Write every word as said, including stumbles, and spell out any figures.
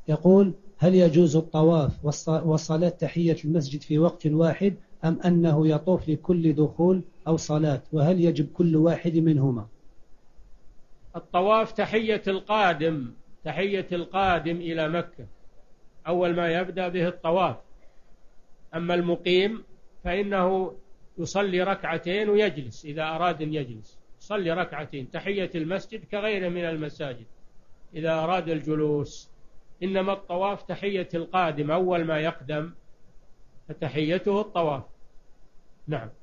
يقول: هل يجوز الطواف وصلاة تحية المسجد في وقت واحد، أم أنه يطوف لكل دخول أو صلاة، وهل يجب كل واحد منهما؟ الطواف تحية القادم، تحية القادم إلى مكة، أول ما يبدأ به الطواف. أما المقيم فإنه يصلي ركعتين ويجلس إذا أراد أن يجلس، يصلي ركعتين تحية المسجد كغيره من المساجد إذا أراد الجلوس. إنما الطواف تحية القادم، أول ما يقدم فتحيته الطواف. نعم.